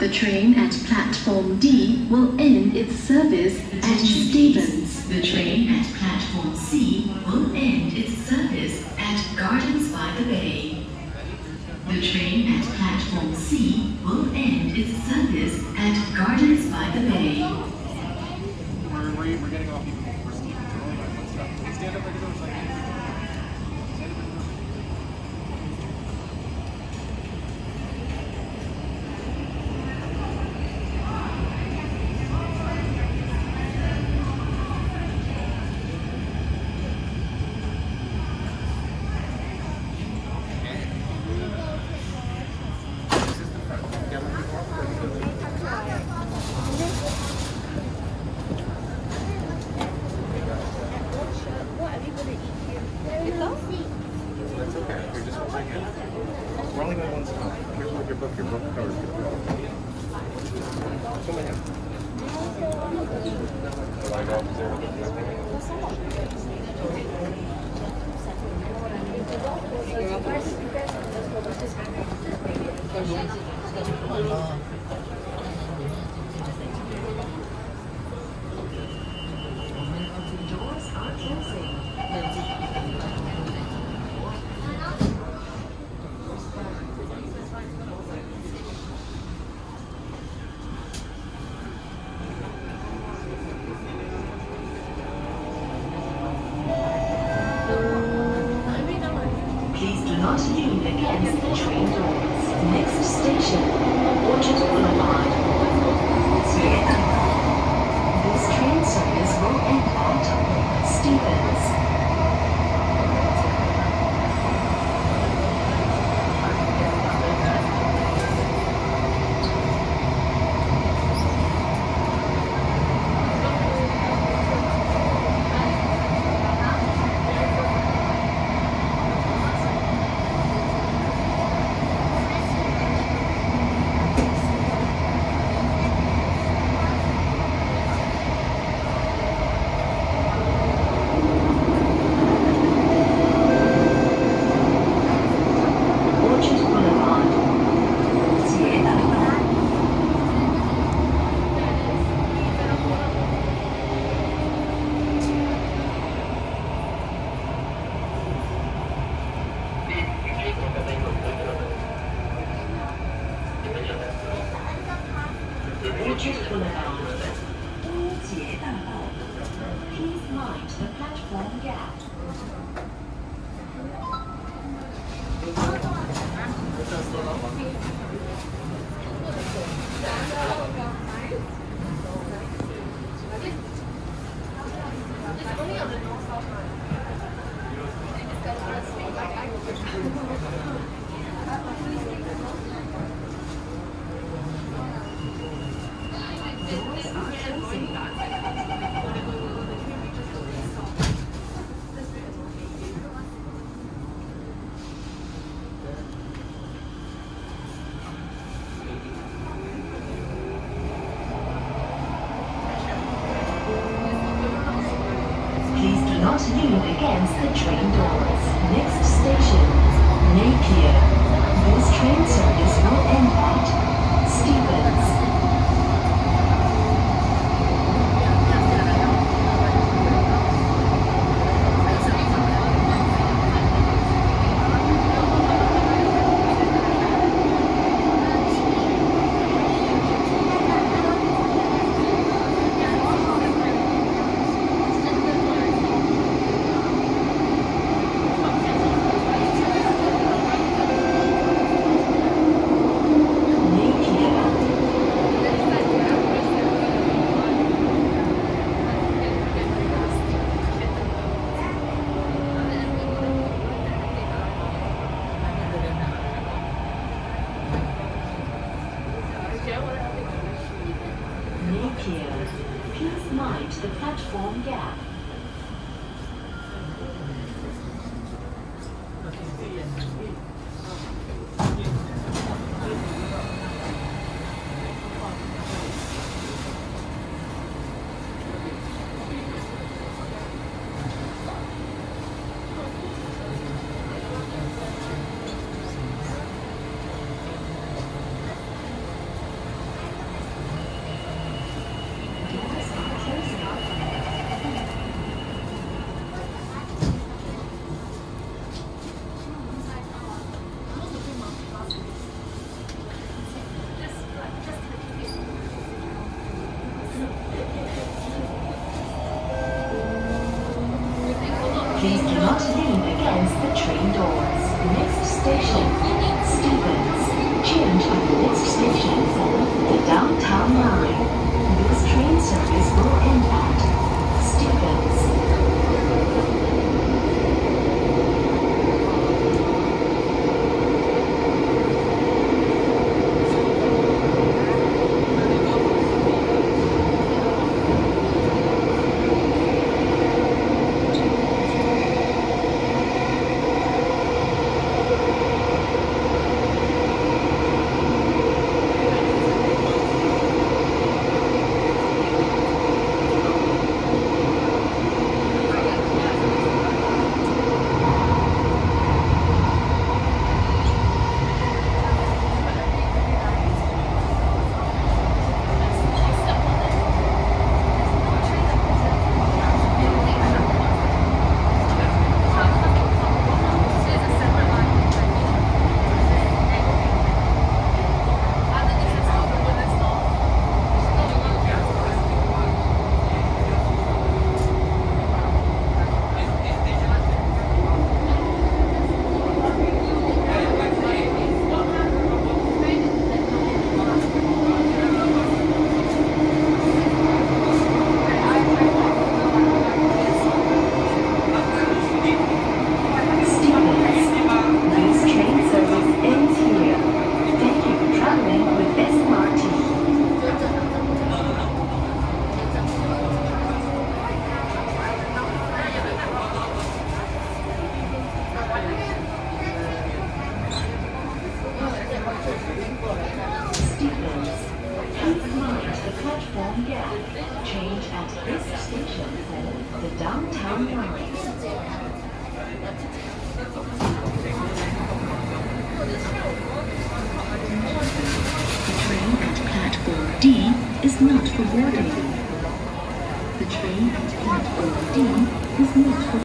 The train at platform D will end its service at Stevens. The train at platform C will end its service at Gardens by the Bay. The train at platform C will end its service at Gardens by the Bay. We're getting off even for Stevens. Stand up like a door. That's okay. We just won't bring it. We're only going one stop. Here's what your book covers. Come in. Light off is there with Doors are closing. Please do not lean against the train doors. Next station, Orchard Boulevard. This train service will end at Stevens. Orchard Boulevard. Please mind the platform gap. Please do not lean against the train doors. Next station, Napier. This train service will end at Stevens. Please mind the platform gap. against the train doors. Next station, Stevens. Change at the next station for the downtown line. This train service will end at Stevens. Change at this station for the downtown line. The train at platform D is not for boarding. The train at platform D is not for